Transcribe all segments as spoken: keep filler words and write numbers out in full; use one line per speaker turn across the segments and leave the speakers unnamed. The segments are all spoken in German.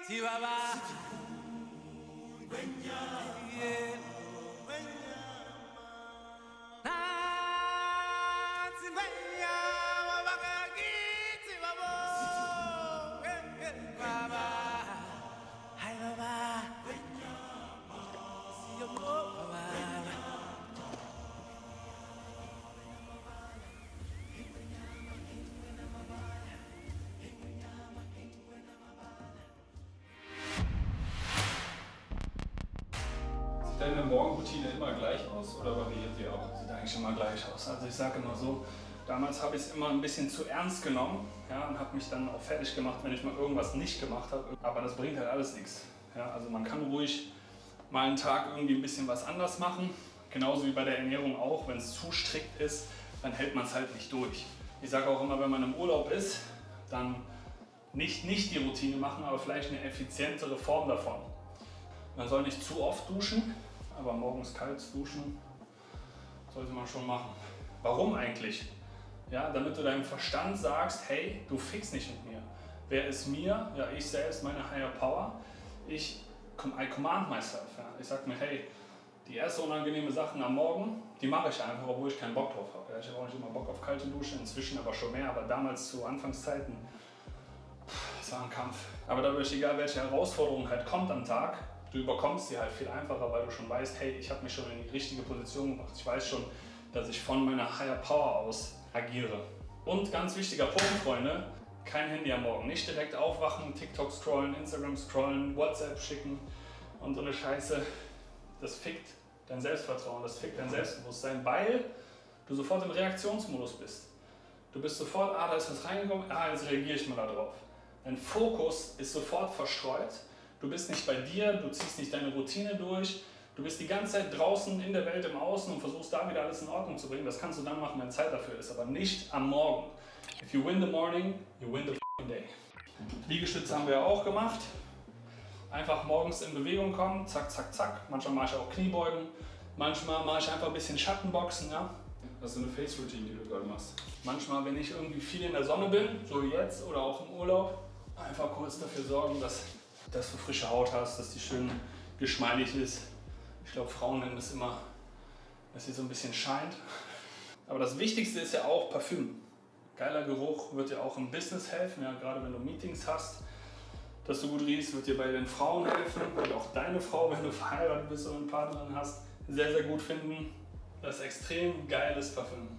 Sieht deine Morgenroutine immer gleich aus oder variiert die auch? Sieht eigentlich immer gleich aus. Also ich sage immer so, damals habe ich es immer ein bisschen zu ernst genommen, ja, und habe mich dann auch fertig gemacht, wenn ich mal irgendwas nicht gemacht habe. Aber das bringt halt alles nichts. Ja, also man kann ruhig mal einen Tag irgendwie ein bisschen was anders machen. Genauso wie bei der Ernährung auch. Wenn es zu strikt ist, dann hält man es halt nicht durch. Ich sage auch immer, wenn man im Urlaub ist, dann nicht, nicht die Routine machen, aber vielleicht eine effizientere Form davon. Man soll nicht zu oft duschen, aber morgens kalt duschen sollte man schon machen. Warum eigentlich? Ja, damit du deinem Verstand sagst, hey, du fickst nicht mit mir. Wer ist mir? Ja, ich selbst, meine Higher Power. Ich I command myself. Ja. Ich sag mir, hey, die ersten unangenehme Sachen am Morgen, die mache ich einfach, obwohl ich keinen Bock drauf habe. Ja, ich habe auch nicht immer Bock auf kalte Duschen, inzwischen aber schon mehr, aber damals zu Anfangszeiten, es war ein Kampf. Aber dadurch, egal welche Herausforderung halt kommt am Tag, du überkommst sie halt viel einfacher, weil du schon weißt, hey, ich habe mich schon in die richtige Position gemacht. Ich weiß schon, dass ich von meiner Higher Power aus agiere. Und ganz wichtiger Punkt, Freunde, kein Handy am Morgen. Nicht direkt aufwachen, TikTok scrollen, Instagram scrollen, WhatsApp schicken und so eine Scheiße. Das fickt dein Selbstvertrauen, das fickt dein Selbstbewusstsein, weil du sofort im Reaktionsmodus bist. Du bist sofort, ah, da ist was reingekommen, ah, jetzt reagiere ich mal da drauf. Dein Fokus ist sofort verstreut. Du bist nicht bei dir, du ziehst nicht deine Routine durch. Du bist die ganze Zeit draußen in der Welt im Außen und versuchst da wieder alles in Ordnung zu bringen. Das kannst du dann machen, wenn Zeit dafür ist, aber nicht am Morgen. If you win the morning, you win the f***ing day. Liegestütze haben wir ja auch gemacht. Einfach morgens in Bewegung kommen, zack, zack, zack. Manchmal mache ich auch Kniebeugen. Manchmal mache ich einfach ein bisschen Schattenboxen. Ja?
Das ist eine Face-Routine, die du gerade machst.
Manchmal, wenn ich irgendwie viel in der Sonne bin, so wie jetzt oder auch im Urlaub, einfach kurz dafür sorgen, dass, dass du frische Haut hast, dass die schön geschmeidig ist. Ich glaube, Frauen nennen das immer, dass sie so ein bisschen scheint. Aber das Wichtigste ist ja auch Parfüm. Geiler Geruch wird dir auch im Business helfen, ja, gerade wenn du Meetings hast. Dass du gut riechst, wird dir bei den Frauen helfen. Und auch deine Frau, wenn du verheiratet bist und eine Partnerin hast, sehr, sehr gut finden. Das ist extrem geiles Parfüm.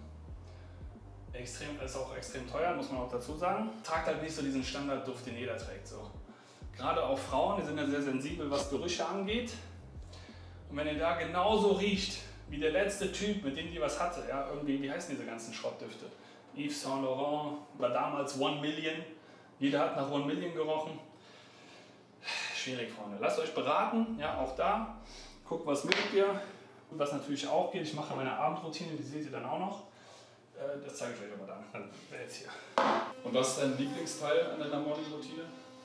Extrem, ist auch extrem teuer, muss man auch dazu sagen. Tragt halt nicht so diesen Standardduft, den jeder trägt. So. Gerade auch Frauen, die sind ja sehr sensibel, was Gerüche angeht. Und wenn ihr da genauso riecht, wie der letzte Typ, mit dem die was hatte, ja, irgendwie, wie heißen diese ganzen Schrottdüfte? Yves Saint Laurent, war damals One Million. Jeder hat nach One Million gerochen. Schwierig, Freunde. Lasst euch beraten, ja, auch da. Guckt, was mögt ihr. Und was natürlich auch geht, ich mache meine Abendroutine, die seht ihr dann auch noch. Äh, das zeige ich euch aber dann. Dann wäre jetzt hier.
Und was ist dein Lieblingsteil an deiner Morning-Routine?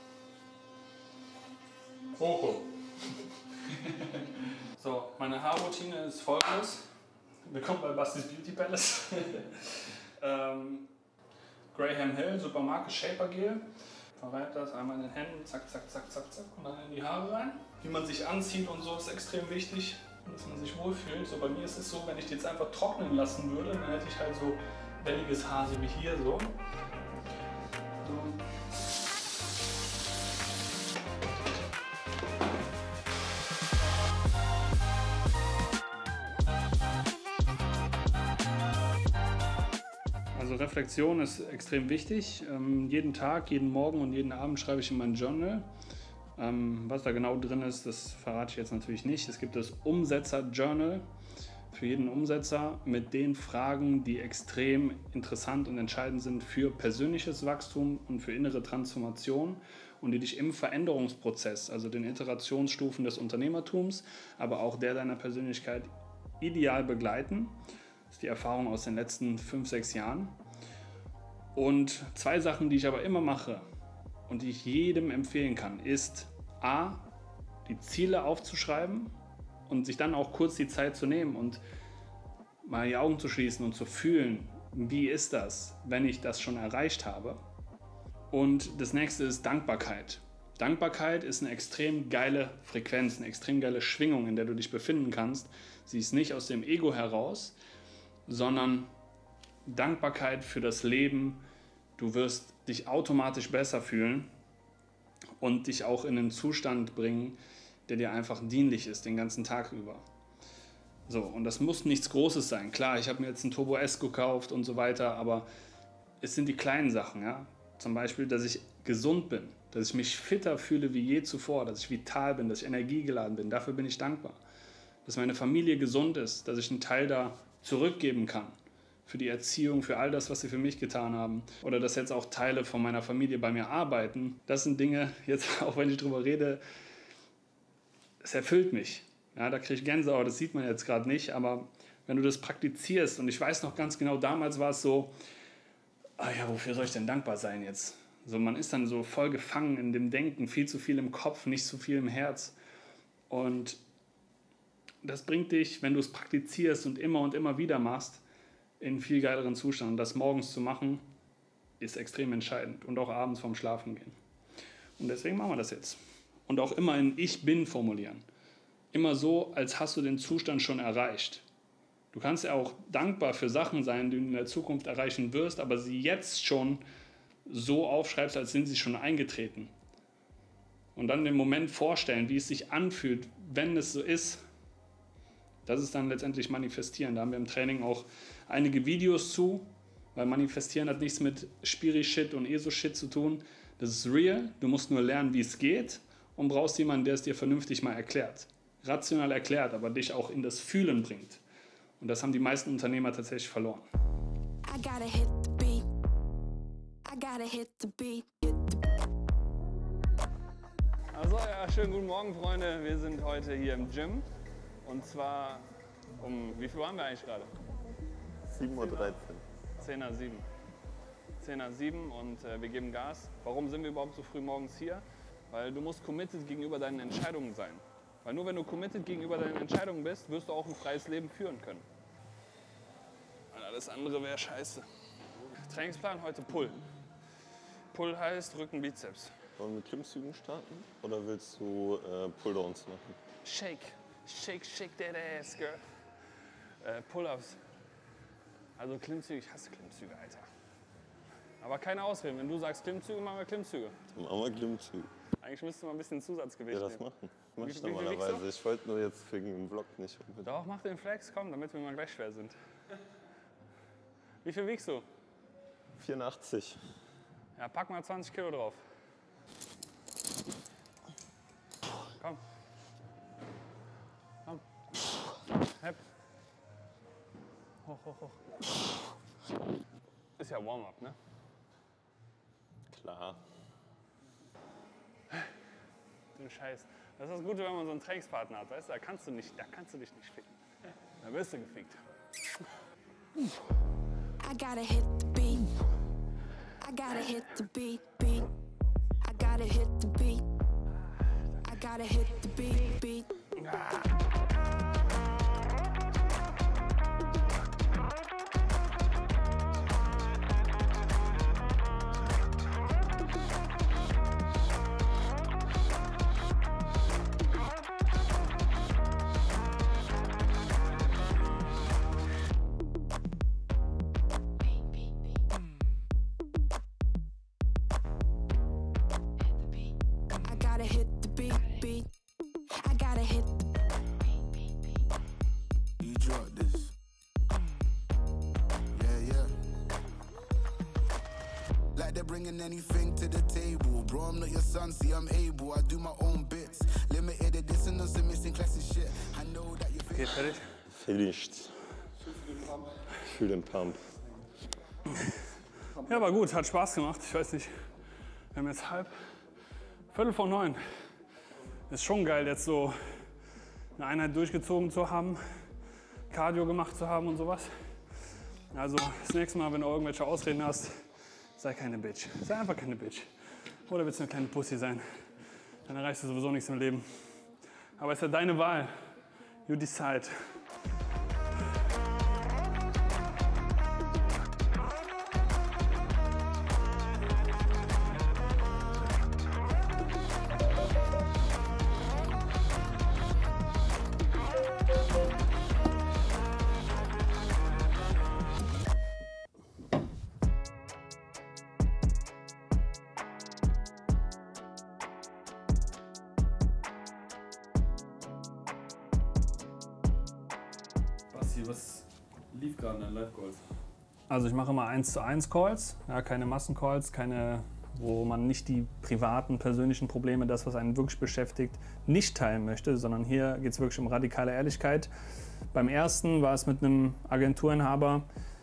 Hoho. So, meine Haarroutine ist folgendes. Willkommen bei Bastis Beauty Palace. ähm, Graham Hill, Supermarke Shaper Gel. Verreibt das einmal in den Händen, zack, zack, zack, zack, zack und dann in die Haare rein. Wie man sich anzieht und so ist extrem wichtig, dass man sich wohlfühlt. So bei mir ist es so, wenn ich die jetzt einfach trocknen lassen würde, dann hätte ich halt so welliges Haar, so wie hier so. so. Also Reflexion ist extrem wichtig. Ähm, jeden Tag, jeden Morgen und jeden Abend schreibe ich in mein Journal. Ähm, was da genau drin ist, das verrate ich jetzt natürlich nicht. Es gibt das Umsetzer-Journal für jeden Umsetzer mit den Fragen, die extrem interessant und entscheidend sind für persönliches Wachstum und für innere Transformation und die dich im Veränderungsprozess, also den Iterationsstufen des Unternehmertums, aber auch der deiner Persönlichkeit ideal begleiten. Das ist die Erfahrung aus den letzten fünf, sechs Jahren. Und zwei Sachen, die ich aber immer mache und die ich jedem empfehlen kann, ist A, die Ziele aufzuschreiben und sich dann auch kurz die Zeit zu nehmen und mal die Augen zu schließen und zu fühlen, wie ist das, wenn ich das schon erreicht habe. Und das nächste ist Dankbarkeit. Dankbarkeit ist eine extrem geile Frequenz, eine extrem geile Schwingung, in der du dich befinden kannst. Sie ist nicht aus dem Ego heraus, sondern Dankbarkeit für das Leben. Du wirst dich automatisch besser fühlen und dich auch in einen Zustand bringen, der dir einfach dienlich ist, den ganzen Tag über. So, und das muss nichts Großes sein. Klar, ich habe mir jetzt einen Turbo S gekauft und so weiter, aber es sind die kleinen Sachen, ja. Zum Beispiel, dass ich gesund bin, dass ich mich fitter fühle wie je zuvor, dass ich vital bin, dass ich energiegeladen bin. Dafür bin ich dankbar. Dass meine Familie gesund ist, dass ich einen Teil da zurückgeben kann. Für die Erziehung, für all das, was sie für mich getan haben. Oder dass jetzt auch Teile von meiner Familie bei mir arbeiten. Das sind Dinge, jetzt auch wenn ich drüber rede, es erfüllt mich. Ja, da kriege ich Gänsehaut, das sieht man jetzt gerade nicht. Aber wenn du das praktizierst, und ich weiß noch ganz genau, damals war es so, ah ja, wofür soll ich denn dankbar sein jetzt? So, man ist dann so voll gefangen in dem Denken, viel zu viel im Kopf, nicht zu viel im Herz. Und das bringt dich, wenn du es praktizierst und immer und immer wieder machst, in einen viel geileren Zustand. Und das morgens zu machen, ist extrem entscheidend. Und auch abends vorm Schlafen gehen. Und deswegen machen wir das jetzt. Und auch immer in Ich Bin formulieren. Immer so, als hast du den Zustand schon erreicht. Du kannst ja auch dankbar für Sachen sein, die du in der Zukunft erreichen wirst, aber sie jetzt schon so aufschreibst, als sind sie schon eingetreten. Und dann den Moment vorstellen, wie es sich anfühlt, wenn es so ist. Das ist dann letztendlich Manifestieren. Da haben wir im Training auch einige Videos zu, weil Manifestieren hat nichts mit Spiri-Shit und ESO-Shit zu tun. Das ist real. Du musst nur lernen, wie es geht und brauchst jemanden, der es dir vernünftig mal erklärt. Rational erklärt, aber dich auch in das Fühlen bringt. Und das haben die meisten Unternehmer tatsächlich verloren. I gotta hit the beat. I gotta hit the beat.
Also ja, schönen guten Morgen, Freunde. Wir sind heute hier im Gym. Und zwar um, wie viel waren wir eigentlich gerade?
sieben Uhr dreizehn.
zehn nach sieben. zehn nach sieben und äh, wir geben Gas. Warum sind wir überhaupt so früh morgens hier? Weil du musst committed gegenüber deinen Entscheidungen sein. Weil nur wenn du committed gegenüber deinen Entscheidungen bist, wirst du auch ein freies Leben führen können. Und alles andere wäre scheiße. Trainingsplan heute Pull. Pull heißt Rücken, Bizeps.
Wollen wir mit Klimmzügen starten oder willst du äh, Pulldowns machen?
Shake. Shake, shake that ass, girl. Äh, Pull-ups. Also Klimmzüge, ich hasse Klimmzüge, Alter. Aber keine Ausreden, wenn du sagst Klimmzüge, machen wir Klimmzüge.
Dann machen wir Klimmzüge.
Eigentlich müssten wir ein bisschen Zusatzgewicht
Ja, das
nehmen.
machen. Mach ich
Wie- wie viel
normalerweise.
wiegst du?
Ich wollte nur jetzt wegen dem Vlog nicht unbedingt.
Doch, mach den Flex, komm, damit wir mal gleich schwer sind. Wie viel wiegst du?
vierundachtzig.
Ja, pack mal zwanzig Kilo drauf. Komm. Komm. Hepp. Hoch, hoch, hoch. Ist ja Warm-up, ne?
Klar.
Du Scheiß. Das ist das Gute, wenn man so einen Trainingspartner hat, weißt du? Da kannst du, nicht, da kannst du dich nicht ficken. Da wirst du gefickt.
I gotta hit the beat. I gotta hit the beat, beat. I gotta hit the beat. I gotta hit the beat, beat. I gotta hit the beat, beat. I gotta hit the
You drop this. Yeah, yeah. Like they're bringing anything to the table. Bro, I'm not your son, see, I'm able. I do my own bits. Limited edition, no some missing classic shit. I know that you think.
Okay, fertig?
Finished. Ich fühle den Pump.
Ja, war gut, hat Spaß gemacht. Ich weiß nicht, wir haben jetzt halb, Viertel vor neun. Ist schon geil, jetzt so eine Einheit durchgezogen zu haben, Cardio gemacht zu haben und sowas. Also das nächste Mal, wenn du irgendwelche Ausreden hast, sei keine Bitch. Sei einfach keine Bitch. Oder willst du eine kleine Pussy sein? Dann erreichst du sowieso nichts im Leben. Aber es ist ja deine Wahl. You decide.
hier? Was lief gerade in deinen Live-Calls?
Also ich mache immer eins zu eins Calls, ja, keine Massencalls, keine, wo man nicht die privaten, persönlichen Probleme, das, was einen wirklich beschäftigt, nicht teilen möchte, sondern hier geht es wirklich um radikale Ehrlichkeit. Beim ersten war es mit einem Agenturinhaber,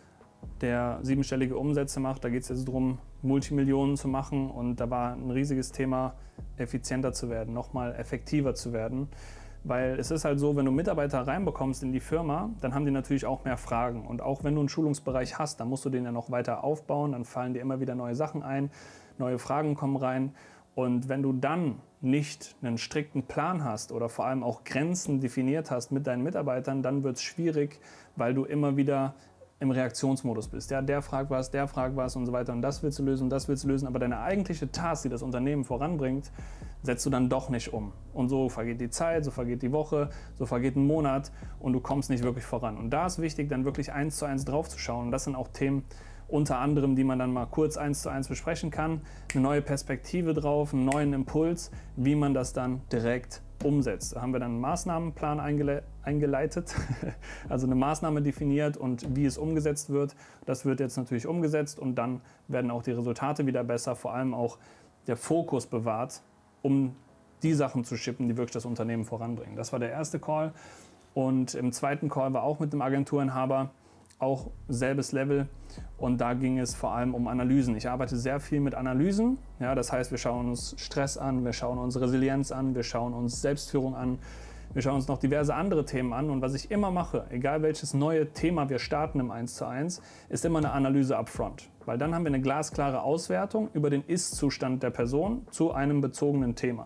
der siebenstellige Umsätze macht. Da geht es jetzt darum, Multimillionen zu machen, und da war ein riesiges Thema, effizienter zu werden, nochmal effektiver zu werden. Weil es ist halt so, wenn du Mitarbeiter reinbekommst in die Firma, dann haben die natürlich auch mehr Fragen. Und auch wenn du einen Schulungsbereich hast, dann musst du den ja noch weiter aufbauen, dann fallen dir immer wieder neue Sachen ein, neue Fragen kommen rein. Und wenn du dann nicht einen strikten Plan hast oder vor allem auch Grenzen definiert hast mit deinen Mitarbeitern, dann wird es schwierig, weil du immer wieder im Reaktionsmodus bist. Ja, der fragt was, der fragt was und so weiter, und das willst du lösen und das willst du lösen, aber deine eigentliche Task, die das Unternehmen voranbringt, setzt du dann doch nicht um. Und so vergeht die Zeit, so vergeht die Woche, so vergeht ein Monat und du kommst nicht wirklich voran. Und da ist wichtig, dann wirklich eins zu eins drauf zu schauen. Und das sind auch Themen, unter anderem, die man dann mal kurz eins zu eins besprechen kann. Eine neue Perspektive drauf, einen neuen Impuls, wie man das dann direkt umsetzt. Da haben wir dann einen Maßnahmenplan eingele eingeleitet, also eine Maßnahme definiert und wie es umgesetzt wird. Das wird jetzt natürlich umgesetzt und dann werden auch die Resultate wieder besser, vor allem auch der Fokus bewahrt, um die Sachen zu shippen, die wirklich das Unternehmen voranbringen. Das war der erste Call, und im zweiten Call war auch mit dem Agenturinhaber, auch selbes Level, und da ging es vor allem um Analysen. Ich arbeite sehr viel mit Analysen, ja, das heißt, wir schauen uns Stress an, wir schauen uns Resilienz an, wir schauen uns Selbstführung an, wir schauen uns noch diverse andere Themen an, und was ich immer mache, egal welches neue Thema wir starten im eins zu eins, ist immer eine Analyse upfront, weil dann haben wir eine glasklare Auswertung über den Ist-Zustand der Person zu einem bezogenen Thema.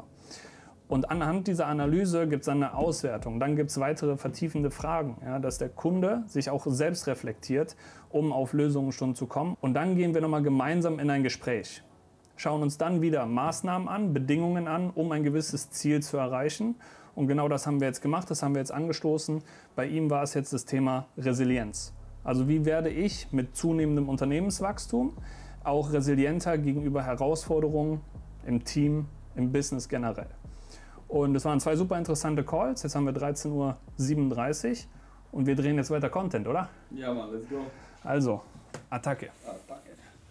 Und anhand dieser Analyse gibt es dann eine Auswertung. Dann gibt es weitere vertiefende Fragen, ja, dass der Kunde sich auch selbst reflektiert, um auf Lösungen schon zu kommen. Und dann gehen wir nochmal gemeinsam in ein Gespräch. Schauen uns dann wieder Maßnahmen an, Bedingungen an, um ein gewisses Ziel zu erreichen. Und genau das haben wir jetzt gemacht, das haben wir jetzt angestoßen. Bei ihm war es jetzt das Thema Resilienz. Also wie werde ich mit zunehmendem Unternehmenswachstum auch resilienter gegenüber Herausforderungen im Team, im Business generell. Und es waren zwei super interessante Calls. Jetzt haben wir dreizehn Uhr siebenunddreißig und wir drehen jetzt weiter Content, oder?
Ja, Mann, let's go.
Also, Attacke.
Attacke.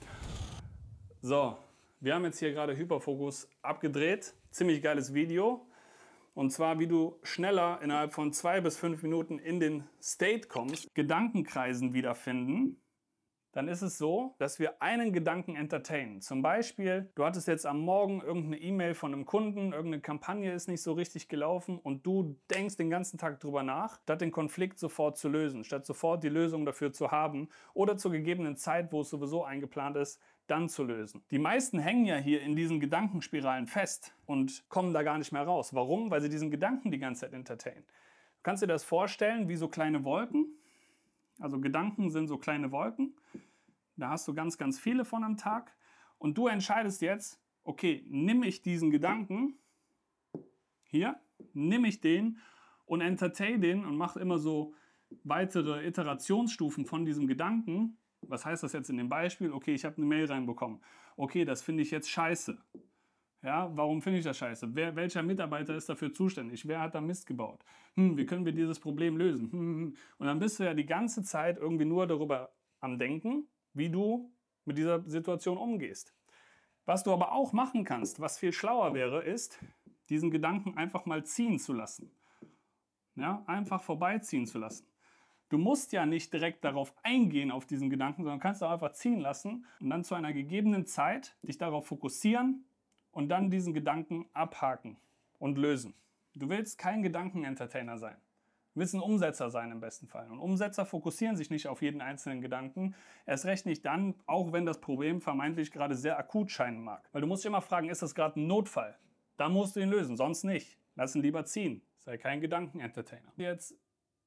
So, wir haben jetzt hier gerade Hyperfokus abgedreht. Ziemlich geiles Video. Und zwar, wie du schneller innerhalb von zwei bis fünf Minuten in den State kommst, Gedankenkreisen wiederfinden. Dann ist es so, dass wir einen Gedanken entertainen. Zum Beispiel, du hattest jetzt am Morgen irgendeine E-Mail von einem Kunden, irgendeine Kampagne ist nicht so richtig gelaufen und du denkst den ganzen Tag drüber nach, statt den Konflikt sofort zu lösen, statt sofort die Lösung dafür zu haben oder zur gegebenen Zeit, wo es sowieso eingeplant ist, dann zu lösen. Die meisten hängen ja hier in diesen Gedankenspiralen fest und kommen da gar nicht mehr raus. Warum? Weil sie diesen Gedanken die ganze Zeit entertainen. Du kannst dir das vorstellen wie so kleine Wolken. Also Gedanken sind so kleine Wolken. Da hast du ganz, ganz viele von am Tag. Und du entscheidest jetzt, okay, nimm ich diesen Gedanken, hier, nimm ich den und entertain den und mach immer so weitere Iterationsstufen von diesem Gedanken. Was heißt das jetzt in dem Beispiel? Okay, ich habe eine Mail reinbekommen. Okay, das finde ich jetzt scheiße. Ja, warum finde ich das scheiße? Wer, welcher Mitarbeiter ist dafür zuständig? Wer hat da Mist gebaut? Hm, wie können wir dieses Problem lösen? Hm, und dann bist du ja die ganze Zeit irgendwie nur darüber am Denken, wie du mit dieser Situation umgehst. Was du aber auch machen kannst, was viel schlauer wäre, ist, diesen Gedanken einfach mal ziehen zu lassen. Ja, einfach vorbeiziehen zu lassen. Du musst ja nicht direkt darauf eingehen, auf diesen Gedanken, sondern kannst du einfach ziehen lassen und dann zu einer gegebenen Zeit dich darauf fokussieren und dann diesen Gedanken abhaken und lösen. Du willst kein Gedankenentertainer sein. Du willst ein Umsetzer sein im besten Fall. Und Umsetzer fokussieren sich nicht auf jeden einzelnen Gedanken. Erst recht nicht dann, auch wenn das Problem vermeintlich gerade sehr akut scheinen mag. Weil du musst dich immer fragen, ist das gerade ein Notfall? Dann musst du ihn lösen, sonst nicht. Lass ihn lieber ziehen. Sei kein Gedankenentertainer. Jetzt,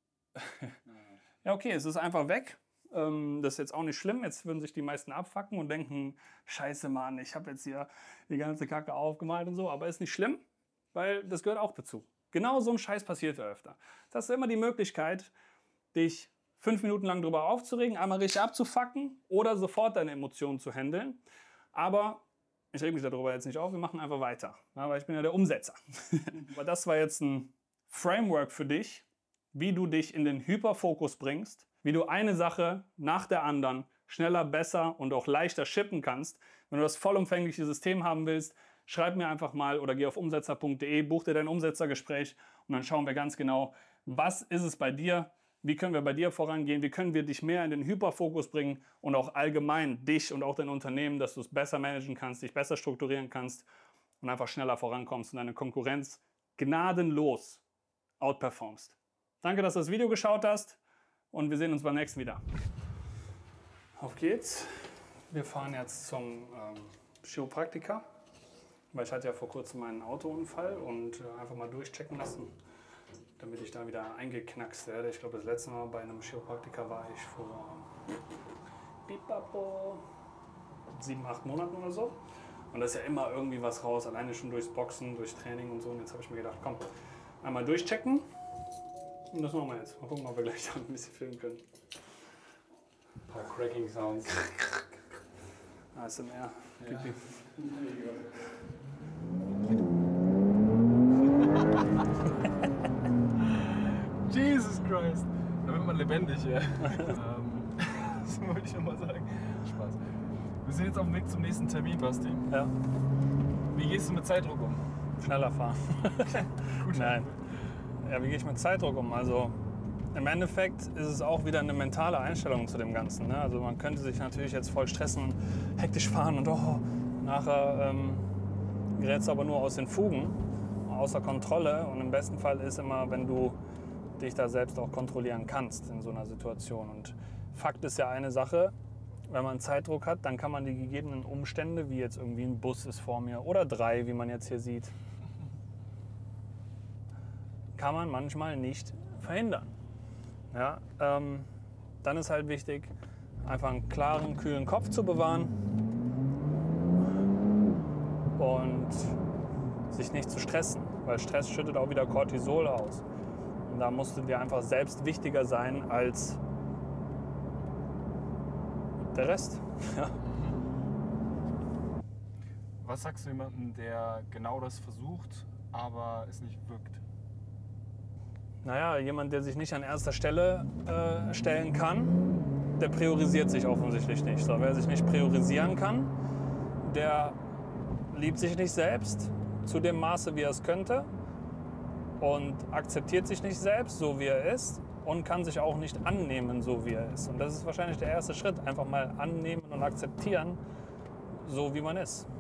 ja okay, es ist einfach weg. Das ist jetzt auch nicht schlimm. Jetzt würden sich die meisten abfacken und denken, scheiße Mann, ich habe jetzt hier die ganze Kacke aufgemalt und so. Aber ist nicht schlimm, weil das gehört auch dazu. Genau so ein Scheiß passiert ja öfter. Jetzt hast du immer die Möglichkeit, dich fünf Minuten lang drüber aufzuregen, einmal richtig abzufacken oder sofort deine Emotionen zu handeln. Aber ich reg mich darüber jetzt nicht auf, wir machen einfach weiter, ja, weil ich bin ja der Umsetzer. Aber das war jetzt ein Framework für dich, wie du dich in den Hyperfokus bringst, wie du eine Sache nach der anderen schneller, besser und auch leichter shippen kannst. Wenn du das vollumfängliche System haben willst, schreib mir einfach mal oder geh auf umsetzer punkt de, buch dir dein Umsetzergespräch und dann schauen wir ganz genau, was ist es bei dir, wie können wir bei dir vorangehen, wie können wir dich mehr in den Hyperfokus bringen und auch allgemein dich und auch dein Unternehmen, dass du es besser managen kannst, dich besser strukturieren kannst und einfach schneller vorankommst und deine Konkurrenz gnadenlos outperformst. Danke, dass du das Video geschaut hast und wir sehen uns beim nächsten wieder. Auf geht's. Wir fahren jetzt zum ähm, Chiropraktiker, weil ich hatte ja vor kurzem einen Autounfall und äh, einfach mal durchchecken lassen, damit ich da wieder eingeknackst werde. Ich glaube, das letzte Mal bei einem Chiropraktiker war ich vor Pipapo, sieben, acht Monaten oder so. Und da ist ja immer irgendwie was raus, alleine schon durchs Boxen, durch Training und so. Und jetzt habe ich mir gedacht, komm, einmal durchchecken. Und das machen wir jetzt. Mal gucken, ob wir gleich da ein bisschen filmen können.
Ein paar Cracking Sounds.
A S M R.
Ja. Jesus Christ. Da wird man lebendig, ja. ähm, das wollte ich nochmal sagen. Spaß. Wir sind jetzt auf dem Weg zum nächsten Termin, Basti.
Ja.
Wie gehst du mit Zeitdruck um?
Schneller fahren.
Gut.
Nein. Ja, wie gehe ich mit Zeitdruck um? Also im Endeffekt ist es auch wieder eine mentale Einstellung zu dem Ganzen. Ne? Also man könnte sich natürlich jetzt voll stressen und hektisch fahren und oh, nachher ähm, gerät es aber nur aus den Fugen, außer Kontrolle. Und im besten Fall ist immer, wenn du dich da selbst auch kontrollieren kannst in so einer Situation. Und Fakt ist ja eine Sache, wenn man Zeitdruck hat, dann kann man die gegebenen Umstände, wie jetzt irgendwie ein Bus ist vor mir oder drei, wie man jetzt hier sieht, kann man manchmal nicht verhindern. Ja, ähm, dann ist halt wichtig, einfach einen klaren, kühlen Kopf zu bewahren und sich nicht zu stressen, weil Stress schüttet auch wieder Cortisol aus. Und da musst du dir einfach selbst wichtiger sein als der Rest. Ja.
Was sagst du jemandem, der genau das versucht, aber es nicht wirkt?
Naja, jemand, der sich nicht an erster Stelle äh, stellen kann, der priorisiert sich offensichtlich nicht. So, wer sich nicht priorisieren kann, der liebt sich nicht selbst zu dem Maße, wie er es könnte und akzeptiert sich nicht selbst, so wie er ist und kann sich auch nicht annehmen, so wie er ist. Und das ist wahrscheinlich der erste Schritt, einfach mal annehmen und akzeptieren, so wie man ist,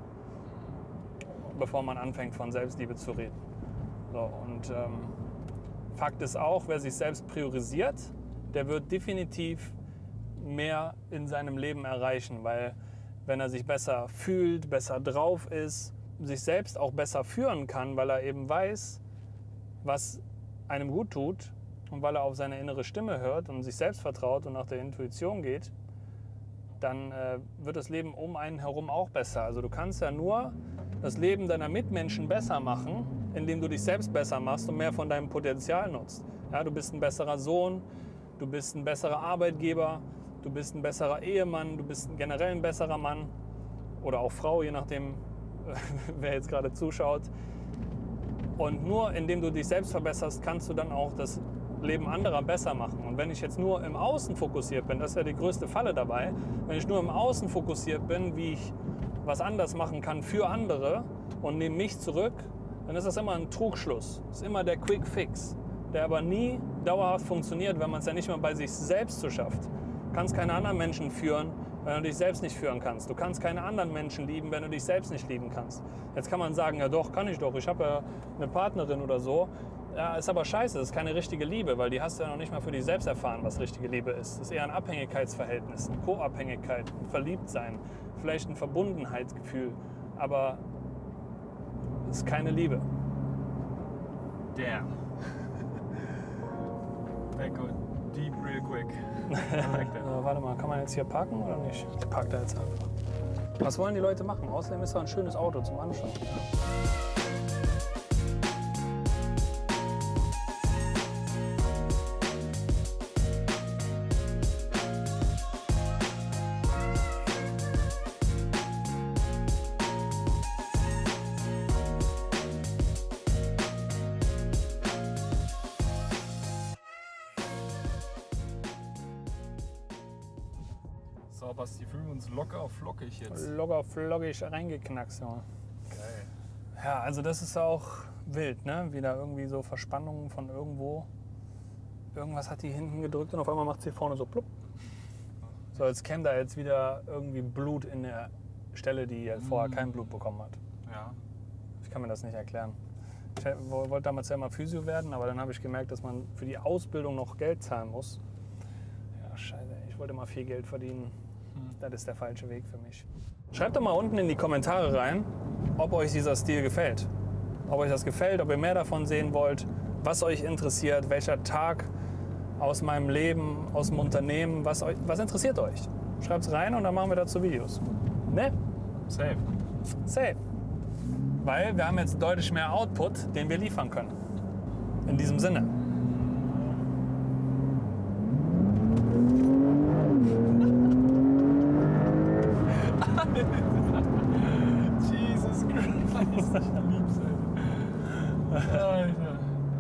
bevor man anfängt, von Selbstliebe zu reden. So, und ähm, Fakt ist auch, wer sich selbst priorisiert, der wird definitiv mehr in seinem Leben erreichen, weil wenn er sich besser fühlt, besser drauf ist, sich selbst auch besser führen kann, weil er eben weiß, was einem gut tut und weil er auf seine innere Stimme hört und sich selbst vertraut und nach der Intuition geht, dann äh, wird das Leben um einen herum auch besser. Also du kannst ja nur das Leben deiner Mitmenschen besser machen, indem du dich selbst besser machst und mehr von deinem Potenzial nutzt. Ja, du bist ein besserer Sohn, du bist ein besserer Arbeitgeber, du bist ein besserer Ehemann, du bist generell ein besserer Mann oder auch Frau, je nachdem, wer jetzt gerade zuschaut. Und nur indem du dich selbst verbesserst, kannst du dann auch das Leben anderer besser machen. Und wenn ich jetzt nur im Außen fokussiert bin, das ist ja die größte Falle dabei, wenn ich nur im Außen fokussiert bin, wie ich was anders machen kann für andere und nehme mich zurück, dann ist das immer ein Trugschluss. Das ist immer der Quick Fix, der aber nie dauerhaft funktioniert, wenn man es ja nicht mal bei sich selbst so schafft. Du kannst keine anderen Menschen führen, wenn du dich selbst nicht führen kannst. Du kannst keine anderen Menschen lieben, wenn du dich selbst nicht lieben kannst. Jetzt kann man sagen, ja doch, kann ich doch, ich habe ja eine Partnerin oder so. Ja, ist aber scheiße, das ist keine richtige Liebe, weil die hast du ja noch nicht mal für dich selbst erfahren, was richtige Liebe ist. Das ist eher ein Abhängigkeitsverhältnis, eine Co-Abhängigkeit, ein Verliebtsein, vielleicht ein Verbundenheitsgefühl, aber es ist keine Liebe.
Damn. That got deep real quick. I like that.
äh, warte mal, kann man jetzt hier parken oder nicht? Ich park da jetzt einfach. Was wollen die Leute machen? Außerdem ist da ein schönes Auto zum Anschauen.
Boah, Basti, fühlen wir uns locker flockig jetzt.
Locker flockig reingeknackst. Ja.
Geil.
Ja, also das ist auch wild, ne? Wieder irgendwie so Verspannungen von irgendwo. Irgendwas hat die hinten gedrückt und auf einmal macht sie vorne so plupp. So, als käme da jetzt wieder irgendwie Blut in der Stelle, die jetzt vorher kein Blut bekommen hat.
Ja.
Ich kann mir das nicht erklären. Ich wollte damals ja mal Physio werden, aber dann habe ich gemerkt, dass man für die Ausbildung noch Geld zahlen muss. Ja, scheiße, ich wollte mal viel Geld verdienen. Das ist der falsche Weg für mich. Schreibt doch mal unten in die Kommentare rein, ob euch dieser Stil gefällt. Ob euch das gefällt, ob ihr mehr davon sehen wollt, was euch interessiert, welcher Tag aus meinem Leben, aus dem Unternehmen, was, euch, was interessiert euch? Schreibt es rein und dann machen wir dazu Videos. Ne?
Safe.
Safe. Weil wir haben jetzt deutlich mehr Output, den wir liefern können. In diesem Sinne.
Jesus Christ. Ich lieb's, Alter. Alter.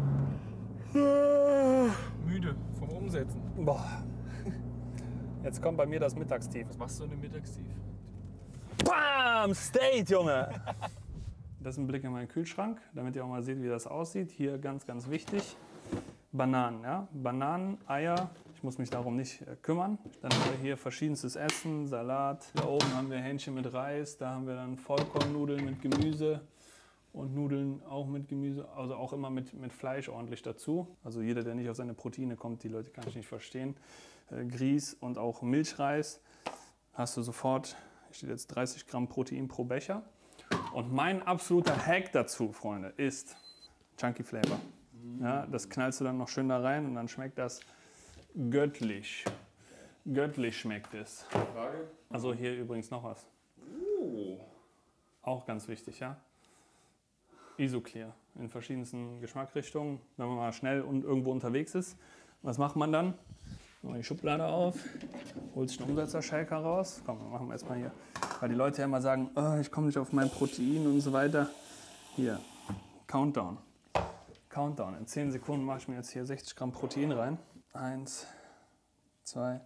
Müde vom Umsetzen.
Boah. Jetzt kommt bei mir das Mittagstief.
Was machst du in dem Mittagstief?
Bam! State, Junge! Das ist ein Blick in meinen Kühlschrank, damit ihr auch mal seht, wie das aussieht. Hier ganz, ganz wichtig. Bananen, ja? Bananen, Eier. Ich muss mich darum nicht äh, kümmern. Dann haben wir hier verschiedenstes Essen, Salat. Da oben haben wir Hähnchen mit Reis. Da haben wir dann Vollkornnudeln mit Gemüse. Und Nudeln auch mit Gemüse, also auch immer mit, mit Fleisch ordentlich dazu. Also jeder, der nicht auf seine Proteine kommt, die Leute kann ich nicht verstehen. Äh, Grieß und auch Milchreis. Hast du sofort, hier steht jetzt dreißig Gramm Protein pro Becher. Und mein absoluter Hack dazu, Freunde, ist Chunky Flavor. Ja, das knallst du dann noch schön da rein und dann schmeckt das göttlich. Göttlich schmeckt es.
Frage?
Also hier übrigens noch was.
Oh.
Auch ganz wichtig, ja. Isoclear in verschiedensten Geschmacksrichtungen. Wenn man mal schnell und irgendwo unterwegs ist, was macht man dann? Mach die Schublade auf, holst einen Umsetzer-Shaker raus. Komm, dann machen wir jetzt mal hier. Weil die Leute ja immer sagen, oh, ich komme nicht auf mein Protein und so weiter. Hier, Countdown. Countdown. In zehn Sekunden mache ich mir jetzt hier sechzig Gramm Protein rein. Eins, zwei,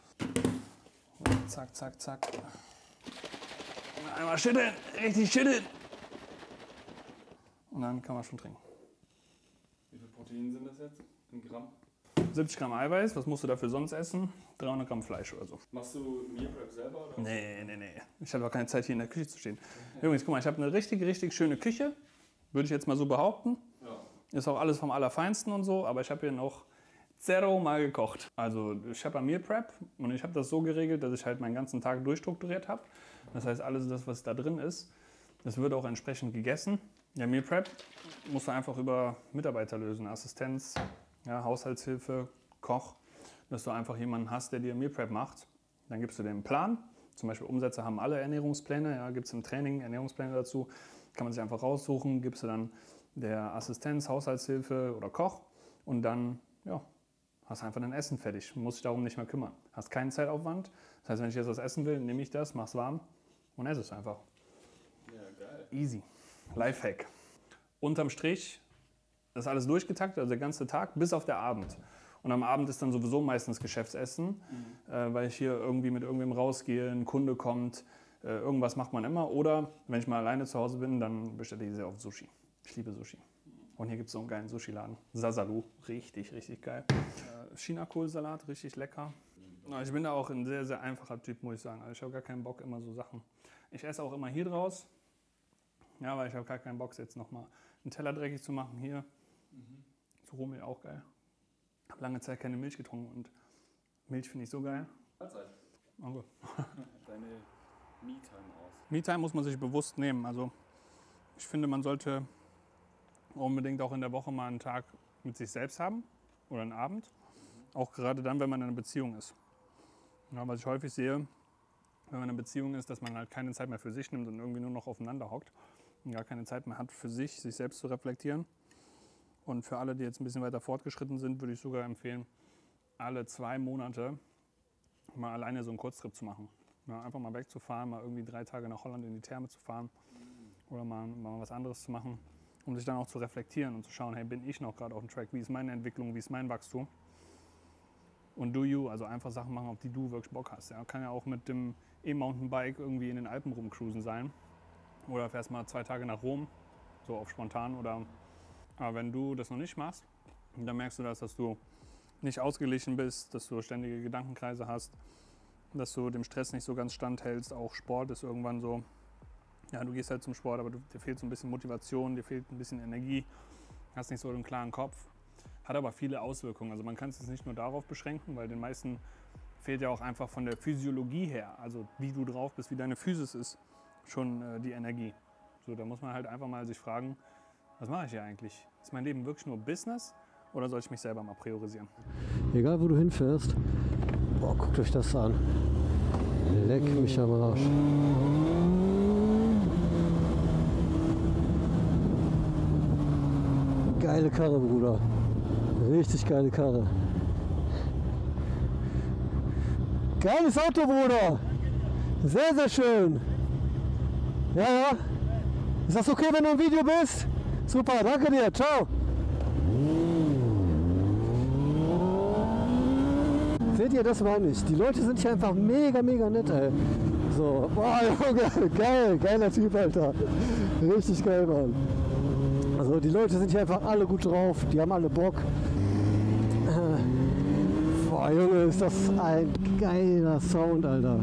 zack, zack, zack. Einmal schütteln, richtig schütteln. Und dann kann man schon trinken.
Wie viel Protein sind das jetzt? In Gramm?
siebzig Gramm Eiweiß, was musst du dafür sonst essen? dreihundert Gramm Fleisch oder so.
Machst du Meal Prep selber? Oder?
Nee, nee, nee. Ich habe doch keine Zeit, hier in der Küche zu stehen. Übrigens, guck mal, ich habe eine richtig, richtig schöne Küche. Würde ich jetzt mal so behaupten.
Ja.
Ist auch alles vom Allerfeinsten und so, aber ich habe hier noch zero mal gekocht. Also ich habe ein Meal Prep und ich habe das so geregelt, dass ich halt meinen ganzen Tag durchstrukturiert habe. Das heißt, alles das, was da drin ist, das wird auch entsprechend gegessen. Ja, Meal Prep musst du einfach über Mitarbeiter lösen, Assistenz, ja, Haushaltshilfe, Koch, dass du einfach jemanden hast, der dir Meal Prep macht. Dann gibst du den Plan. Zum Beispiel Umsetzer haben alle Ernährungspläne, ja, gibt es im Training Ernährungspläne dazu. Kann man sich einfach raussuchen, gibst du dann der Assistenz, Haushaltshilfe oder Koch und dann ja, hast einfach dein Essen fertig. Musst dich darum nicht mehr kümmern. Hast keinen Zeitaufwand. Das heißt, wenn ich jetzt was essen will, nehme ich das, mach's warm und esse es einfach.
Ja, geil.
Easy. Lifehack. Unterm Strich ist alles durchgetaktet, also der ganze Tag, bis auf der Abend. Und am Abend ist dann sowieso meistens Geschäftsessen, mhm. äh, weil ich hier irgendwie mit irgendwem rausgehe, ein Kunde kommt, äh, irgendwas macht man immer. Oder wenn ich mal alleine zu Hause bin, dann bestelle ich sehr oft Sushi. Ich liebe Sushi. Und hier gibt es so einen geilen Sushi-Laden. Sasalu, richtig, richtig geil. Äh, China-Kohlsalat, richtig lecker. Ja, ich bin da auch ein sehr, sehr einfacher Typ, muss ich sagen. Also ich habe gar keinen Bock, immer so Sachen. Ich esse auch immer hier draus. Ja, weil ich habe gar keinen Bock, jetzt nochmal einen Teller dreckig zu machen hier. Mhm. So Rohmilch auch geil. Ich habe lange Zeit keine Milch getrunken und Milch finde ich so geil.
Mahlzeit.
Okay.
Deine Me-Time aus.
Me-Time muss man sich bewusst nehmen. Also ich finde, man sollte unbedingt auch in der Woche mal einen Tag mit sich selbst haben oder einen Abend. Mhm. Auch gerade dann, wenn man in einer Beziehung ist. Ja, was ich häufig sehe, wenn man in einer Beziehung ist, dass man halt keine Zeit mehr für sich nimmt und irgendwie nur noch aufeinander hockt und gar keine Zeit mehr hat für sich, sich selbst zu reflektieren. Und für alle, die jetzt ein bisschen weiter fortgeschritten sind, würde ich sogar empfehlen, alle zwei Monate mal alleine so einen Kurztrip zu machen. Ja, einfach mal wegzufahren, mal irgendwie drei Tage nach Holland in die Therme zu fahren oder mal, mal was anderes zu machen, um sich dann auch zu reflektieren und zu schauen, hey, bin ich noch gerade auf dem Track, wie ist meine Entwicklung, wie ist mein Wachstum? und do you, also einfach Sachen machen, auf die du wirklich Bock hast. Ja. Kann ja auch mit dem E-Mountainbike irgendwie in den Alpen rumcruisen sein. Oder fährst mal zwei Tage nach Rom, so auf spontan. Oder, aber wenn du das noch nicht machst, dann merkst du das, dass du nicht ausgeglichen bist, dass du ständige Gedankenkreise hast, dass du dem Stress nicht so ganz standhältst. Auch Sport ist irgendwann so, ja, du gehst halt zum Sport, aber du, dir fehlt so ein bisschen Motivation, dir fehlt ein bisschen Energie, hast nicht so einen klaren Kopf. Hat aber viele Auswirkungen. Also man kann es jetzt nicht nur darauf beschränken, weil den meisten fehlt ja auch einfach von der Physiologie her, also wie du drauf bist, wie deine Physis ist, schon äh, die Energie. So, da muss man halt einfach mal sich fragen, was mache ich hier eigentlich? Ist mein Leben wirklich nur Business oder soll ich mich selber mal priorisieren?
Egal wo du hinfährst, boah, guckt euch das an. Leck mich am Arsch. Geile Karre, Bruder. Richtig geile Karre. Geiles Auto, Bruder. Sehr, sehr schön. Ja, ja. Ist das okay, wenn du im Video bist? Super, danke dir. Ciao. Seht ihr, das meine ich. Die Leute sind hier einfach mega, mega nett, ey. So, boah, Junge, geil, geiler Typ, Alter. Richtig geil, Mann. Also die Leute sind hier einfach alle gut drauf, die haben alle Bock. Boah, Junge, ist das ein geiler Sound, Alter.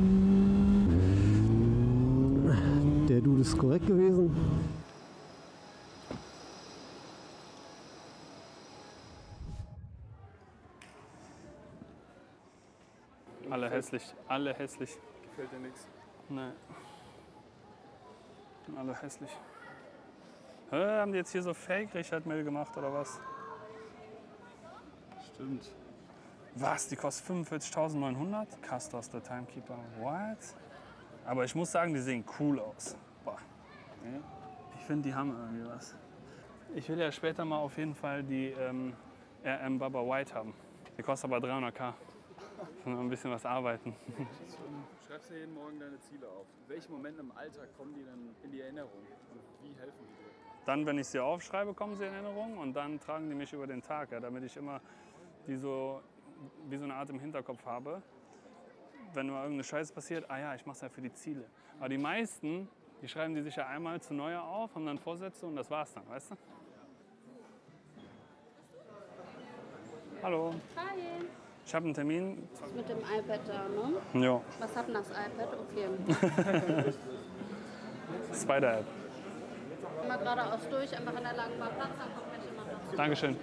Der Dude ist korrekt gewesen.
Alle hässlich, alle hässlich.
Gefällt dir nichts?
Nee. Alle hässlich. Hä, haben die jetzt hier so Fake-Richard-Mill gemacht oder was?
Stimmt.
Was? Die kostet fünfundvierzigtausendneunhundert? Castos, der Timekeeper. What? Aber ich muss sagen, die sehen cool aus. Boah. Ja. Ich finde, die haben irgendwie was. Ich will ja später mal auf jeden Fall die ähm, R M Baba White haben. Die kostet aber dreihunderttausend. Noch ein bisschen was arbeiten.
Du schreibst ja jeden Morgen deine Ziele auf. In welchen Momenten im Alltag kommen die dann in die Erinnerung? Und wie helfen die dir?
Dann, wenn ich sie aufschreibe, kommen sie in Erinnerung und dann tragen die mich über den Tag, ja, damit ich immer die so, wie so eine Art im Hinterkopf habe. Wenn mal irgendeine Scheiße passiert, ah ja, ich mache es ja für die Ziele. Aber die meisten, die schreiben die sich ja einmal zu Neujahr auf, haben dann Vorsätze und das war's dann, weißt du? Hallo.
Hi.
Ich habe einen Termin.
Mit dem iPad da, ne?
Ja.
Was hat denn das iPad? Okay.
Spider-App.
Mal geradeaus durch, einfach an der langen Bar Platz, dann kommt gleich jemand dazu.
Dankeschön.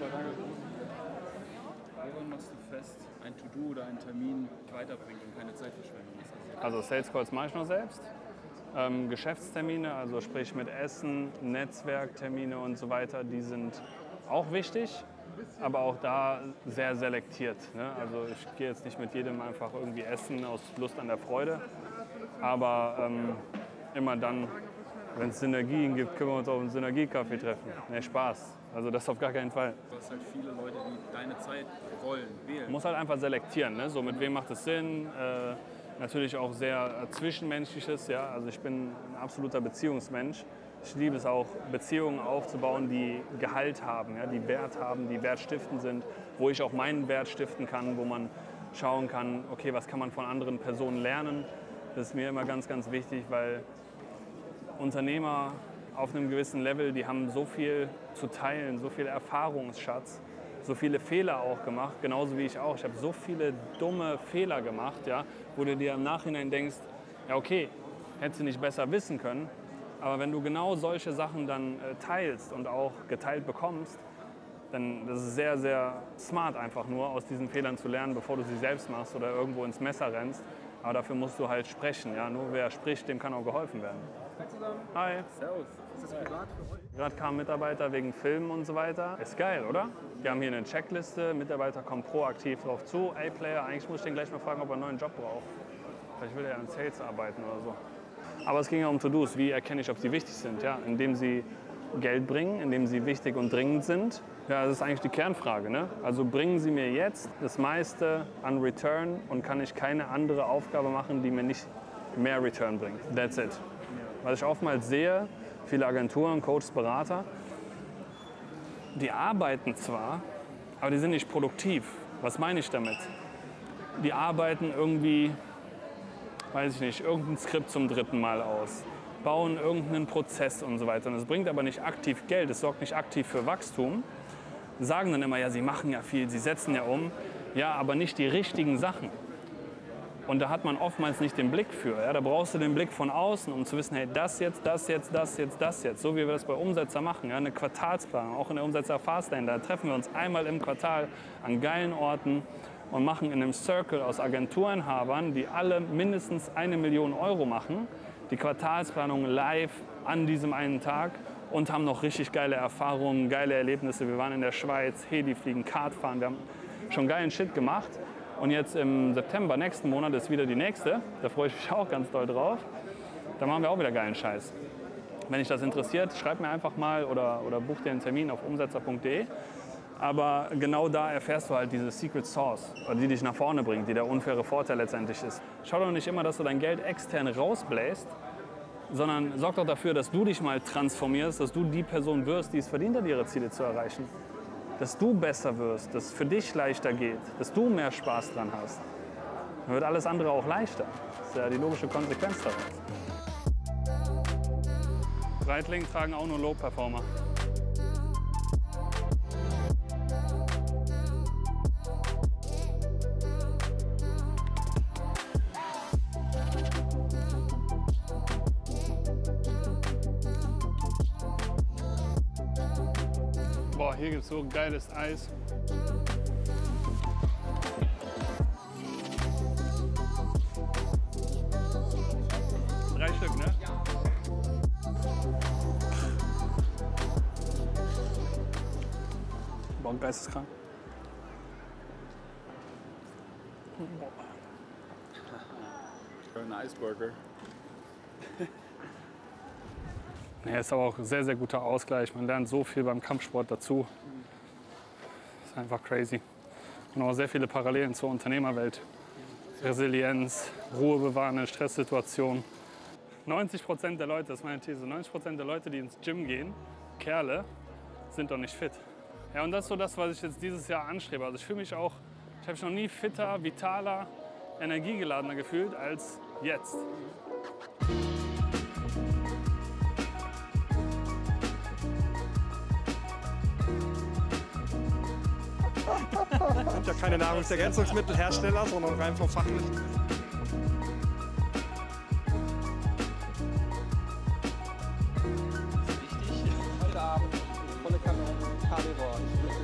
Woran machst du fest, ein To-Do oder ein Termin weiterbringt und keine Zeitverschwendung ist?
Also Sales Calls mache ich noch selbst. Ähm, Geschäftstermine, also sprich mit Essen, Netzwerktermine und so weiter, die sind auch wichtig, aber auch da sehr selektiert. Ne? Also ich gehe jetzt nicht mit jedem einfach irgendwie essen aus Lust an der Freude, aber ähm, immer dann, wenn es Synergien gibt, können wir uns auf einen Synergiekaffee treffen. Ne, Spaß. Also das auf gar keinen Fall.
Du hast halt viele Leute, die deine Zeit wollen, wählen.
Man muss halt einfach selektieren, ne? So mit wem macht es Sinn. Äh, natürlich auch sehr äh, Zwischenmenschliches. Ja? Also ich bin ein absoluter Beziehungsmensch. Ich liebe es auch, Beziehungen aufzubauen, die Gehalt haben, ja? Die Wert haben, die wertstiftend sind, wo ich auch meinen Wert stiften kann, wo man schauen kann, okay, was kann man von anderen Personen lernen. Das ist mir immer ganz, ganz wichtig, weil Unternehmer auf einem gewissen Level, die haben so viel zu teilen, so viel Erfahrungsschatz, so viele Fehler auch gemacht, genauso wie ich auch. Ich habe so viele dumme Fehler gemacht, ja, wo du dir im Nachhinein denkst, ja okay, hättest du nicht besser wissen können. Aber wenn du genau solche Sachen dann äh, teilst und auch geteilt bekommst, dann das ist sehr, sehr smart einfach nur, aus diesen Fehlern zu lernen, bevor du sie selbst machst oder irgendwo ins Messer rennst. Aber dafür musst du halt sprechen. Ja? Nur wer spricht, dem kann auch geholfen werden. Hi.
Servus. Ist das privat für euch?
Gerade kamen Mitarbeiter wegen Filmen und so weiter. Ist geil, oder? Wir haben hier eine Checkliste. Mitarbeiter kommen proaktiv drauf zu. Ey, Player, eigentlich muss ich den gleich mal fragen, ob er einen neuen Job braucht. Vielleicht will er ja in Sales arbeiten oder so. Aber es ging ja um To-Dos. Wie erkenne ich, ob sie wichtig sind? Ja, indem sie Geld bringen, indem sie wichtig und dringend sind. Ja, das ist eigentlich die Kernfrage. Ne? Also bringen sie mir jetzt das meiste an Return und kann ich keine andere Aufgabe machen, die mir nicht mehr Return bringt. That's it. Was ich oftmals sehe, viele Agenturen, Coaches, Berater, die arbeiten zwar, aber die sind nicht produktiv. Was meine ich damit? die arbeiten irgendwie, weiß ich nicht, irgendein Skript zum dritten Mal aus, bauen irgendeinen Prozess und so weiter. Und es bringt aber nicht aktiv Geld, es sorgt nicht aktiv für Wachstum. Sagen dann immer, ja, sie machen ja viel, sie setzen ja um, ja, aber nicht die richtigen Sachen. Und da hat man oftmals nicht den Blick für. Ja? Da brauchst du den Blick von außen, um zu wissen, hey, das jetzt, das jetzt, das jetzt, das jetzt. So wie wir das bei Umsetzer machen. Ja? Eine Quartalsplanung, auch in der Umsetzer Fastlane. Da treffen wir uns einmal im Quartal an geilen Orten und machen in einem Circle aus Agenturinhabern, die alle mindestens eine Million Euro machen, die Quartalsplanung live an diesem einen Tag und haben noch richtig geile Erfahrungen, geile Erlebnisse. Wir waren in der Schweiz, Heli fliegen, Kart fahren. Wir haben schon geilen Shit gemacht. Und jetzt im September, nächsten Monat, ist wieder die nächste. Da freue ich mich auch ganz doll drauf. Da machen wir auch wieder geilen Scheiß. Wenn dich das interessiert, schreib mir einfach mal oder, oder buch dir einen Termin auf umsetzer punkt de. Aber genau da erfährst du halt diese Secret Sauce, die dich nach vorne bringt, die der unfaire Vorteil letztendlich ist. Schau doch nicht immer, dass du dein Geld extern rausbläst, sondern sorg doch dafür, dass du dich mal transformierst, dass du die Person wirst, die es verdient hat, ihre Ziele zu erreichen. Dass du besser wirst, dass es für dich leichter geht, dass du mehr Spaß dran hast. Dann wird alles andere auch leichter. Das ist ja die logische Konsequenz daraus. Breitling tragen auch nur Low-Performer. Boah, hier gibt es so geiles Eis. Drei Stück, ne? Boah, geisteskrank.
Ein Eisburger.
Ja, ist aber auch ein sehr, sehr guter Ausgleich. Man lernt so viel beim Kampfsport dazu. Das ist einfach crazy. Und auch sehr viele Parallelen zur Unternehmerwelt. Resilienz, Ruhe bewahren in Stresssituationen. neunzig Prozent der Leute, das ist meine These, neunzig Prozent der Leute, die ins Gym gehen, Kerle, sind doch nicht fit. Ja, und das ist so das, was ich jetzt dieses Jahr anstrebe. Also ich fühle mich auch, ich habe mich noch nie fitter, vitaler, energiegeladener gefühlt als jetzt.
Wir sind ja keine Nahrungsergänzungsmittelhersteller, sondern rein vom Fachlichen. Wichtig, heute Abend volle Kanone Carnivore.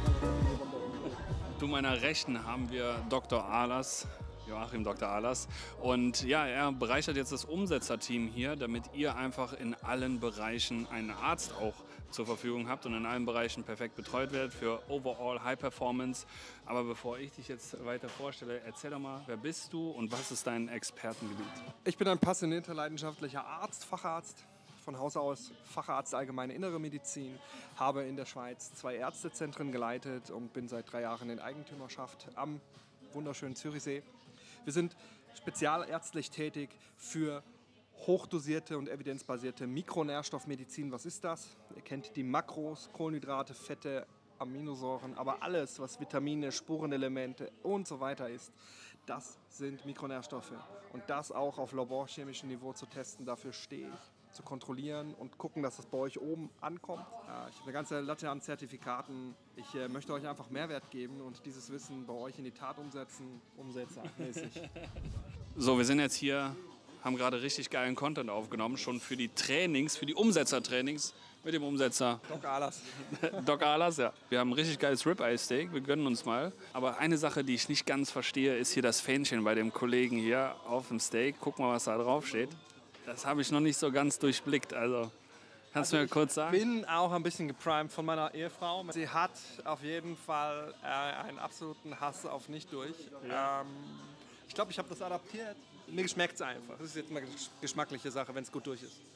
Zu meiner Rechten haben wir Doktor Ahlers, Joachim Doktor Ahlers. Und ja, er bereichert jetzt das Umsetzerteam hier, damit ihr einfach in allen Bereichen einen Arzt auch zur Verfügung habt und in allen Bereichen perfekt betreut werdet für Overall High Performance. Aber bevor ich dich jetzt weiter vorstelle, erzähl doch mal, wer bist du und was ist dein Expertengebiet?
Ich bin ein passionierter, leidenschaftlicher Arzt, Facharzt. Von Haus aus Facharzt Allgemeine Innere Medizin, habe in der Schweiz zwei Ärztezentren geleitet und bin seit drei Jahren in Eigentümerschaft am wunderschönen Zürichsee. Wir sind spezialärztlich tätig für hochdosierte und evidenzbasierte Mikronährstoffmedizin. Was ist das? Ihr kennt die Makros, Kohlenhydrate, Fette, Aminosäuren, aber alles, was Vitamine, Spurenelemente und so weiter ist, das sind Mikronährstoffe. Und das auch auf laborchemischem Niveau zu testen, dafür stehe ich. Zu kontrollieren und gucken, dass das bei euch oben ankommt. Ja, ich habe eine ganze Latte an Zertifikaten. Ich äh, möchte euch einfach Mehrwert geben und dieses Wissen bei euch in die Tat umsetzen, umsetzermäßig.
So, wir sind jetzt hier, haben gerade richtig geilen Content aufgenommen, schon für die Trainings, für die Umsetzertrainings mit dem Umsetzer.
Doc Ahlers.
Doc Ahlers, ja. Wir haben ein richtig geiles Ribeye-Steak, wir gönnen uns mal. Aber eine Sache, die ich nicht ganz verstehe, ist hier das Fähnchen bei dem Kollegen hier auf dem Steak. Guck mal, was da drauf steht. Das habe ich noch nicht so ganz durchblickt. Also, kannst du
also
mir kurz sagen?
Ich bin auch ein bisschen geprimed von meiner Ehefrau. Sie hat auf jeden Fall äh, einen absoluten Hass auf nicht durch. Ja. Ähm, ich glaube, ich habe das adaptiert. Mir schmeckt es einfach. Das ist jetzt eine geschmackliche Sache, wenn es gut durch ist.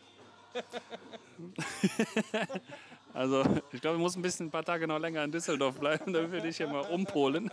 Also, ich glaube, ich muss ein bisschen ein paar Tage noch länger in Düsseldorf bleiben, dann will ich hier mal umpolen.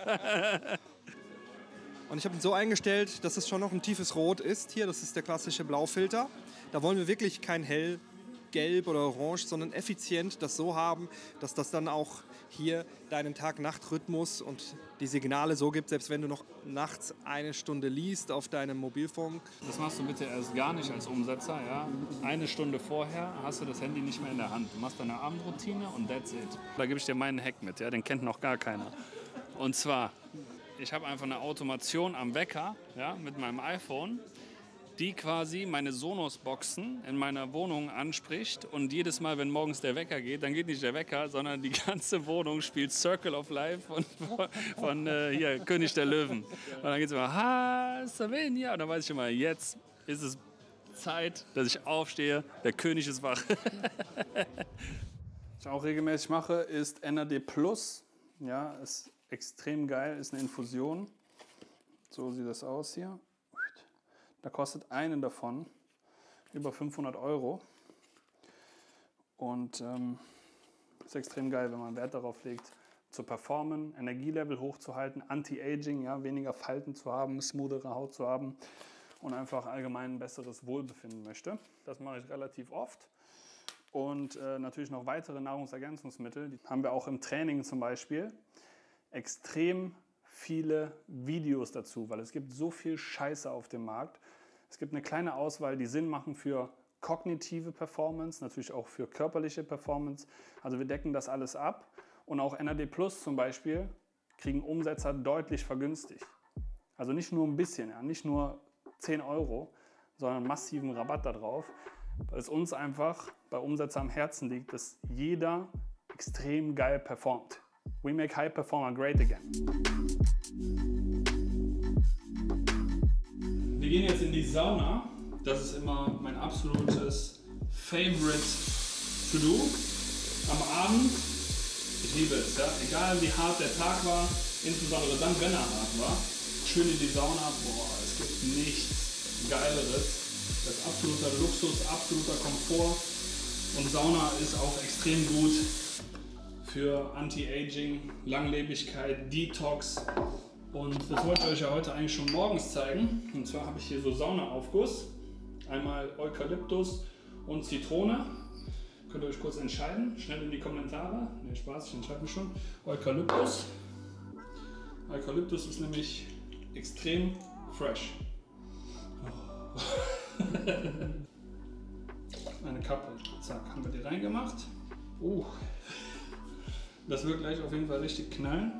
Und ich habe ihn so eingestellt, dass es schon noch ein tiefes Rot ist hier. Das ist der klassische Blaufilter. Da wollen wir wirklich kein hell, gelb oder orange, sondern effizient das so haben, dass das dann auch hier deinen Tag-Nacht-Rhythmus und die Signale so gibt, selbst wenn du noch nachts eine Stunde liest auf deinem Mobilfunk.
Das machst du bitte erst gar nicht als Umsetzer. Ja? Eine Stunde vorher hast du das Handy nicht mehr in der Hand. Du machst deine Abendroutine und that's it. Da gebe ich dir meinen Hack mit, ja? Den kennt noch gar keiner. Und zwar, ich habe einfach eine Automation am Wecker, ja, mit meinem iPhone, die quasi meine Sonos-Boxen in meiner Wohnung anspricht. Und jedes Mal, wenn morgens der Wecker geht, dann geht nicht der Wecker, sondern die ganze Wohnung spielt Circle of Life von, von äh, hier, König der Löwen. Und dann geht es immer, ha, Slovenia. Und dann weiß ich immer, jetzt ist es Zeit, dass ich aufstehe, der König ist wach. Was ich auch regelmäßig mache, ist N A D Plus. Ja, ist extrem geil, ist eine Infusion. So sieht das aus hier. Da kostet einen davon über fünfhundert Euro. Und ähm, ist extrem geil, wenn man Wert darauf legt, zu performen, Energielevel hochzuhalten, Anti-Aging, ja, weniger Falten zu haben, smoothere Haut zu haben und einfach allgemein ein besseres Wohlbefinden möchte. Das mache ich relativ oft. Und äh, natürlich noch weitere Nahrungsergänzungsmittel. Die haben wir auch im Training zum Beispiel. Extrem viele Videos dazu, weil es gibt so viel Scheiße auf dem Markt. Es gibt eine kleine Auswahl, die Sinn machen für kognitive Performance, natürlich auch für körperliche Performance. Also wir decken das alles ab. Und auch N A D Plus zum Beispiel kriegen Umsetzer deutlich vergünstigt. Also nicht nur ein bisschen, ja, nicht nur zehn Euro, sondern massiven Rabatt darauf, weil es uns einfach bei Umsetzer am Herzen liegt, dass jeder extrem geil performt. We make high performer great again. Wir gehen jetzt in die Sauna. Das ist immer mein absolutes Favorite to do. Am Abend, ich liebe es, ja? Egal wie hart der Tag war, insbesondere dann, wenn er hart war, schön in die Sauna. Boah, es gibt nichts Geileres. Das ist absoluter Luxus, absoluter Komfort. Und Sauna ist auch extrem gut für Anti-Aging, Langlebigkeit, Detox. Und das wollte ich euch ja heute eigentlich schon morgens zeigen. Und zwar habe ich hier so Saunaaufguss. Einmal Eukalyptus und Zitrone. Könnt ihr euch kurz entscheiden. Schnell in die Kommentare. Ne, Spaß, ich entscheide mich schon. Eukalyptus. Eukalyptus ist nämlich extrem fresh. Oh. Eine Kappe. Zack, haben wir die reingemacht. Uh. Das wird gleich auf jeden Fall richtig knallen.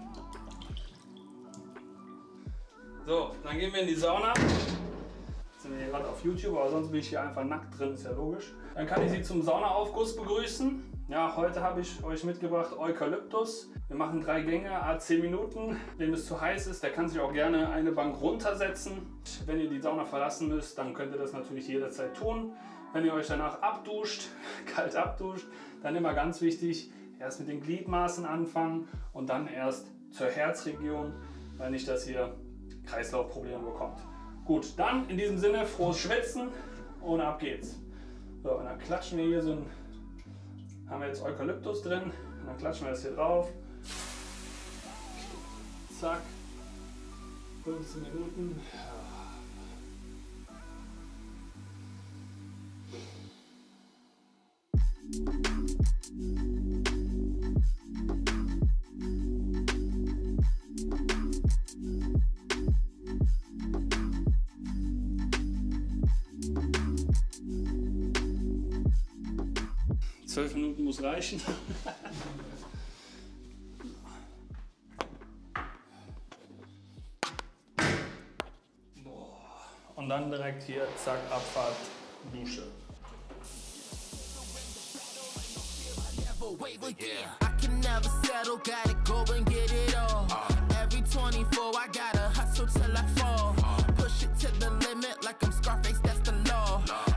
So, dann gehen wir in die Sauna. Jetzt sind wir hier gerade auf YouTube, aber sonst bin ich hier einfach nackt drin, ist ja logisch. Dann kann ich Sie zum Saunaaufguss begrüßen. Ja, heute habe ich euch mitgebracht Eukalyptus. Wir machen drei Gänge, à zehn Minuten. Wem es zu heiß ist, der kann sich auch gerne eine Bank runtersetzen. Wenn ihr die Sauna verlassen müsst, dann könnt ihr das natürlich jederzeit tun. Wenn ihr euch danach abduscht, kalt abduscht, dann immer ganz wichtig, erst mit den Gliedmaßen anfangen und dann erst zur Herzregion, weil nicht, dass ihr Kreislaufprobleme bekommt. Gut, dann in diesem Sinne frohes Schwitzen und ab geht's. So, und dann klatschen wir hier so ein, haben wir jetzt Eukalyptus drin, und dann klatschen wir das hier drauf. Zack, fünfzehn Minuten. Zwölf Minuten muss reichen. Und dann direkt hier, zack, Abfahrt, Dusche.
I can never settle, gotta go and get it all. Every twenty-four, I gotta hustle till I fall. Push it to the limit like I'm Scarface, that's the law.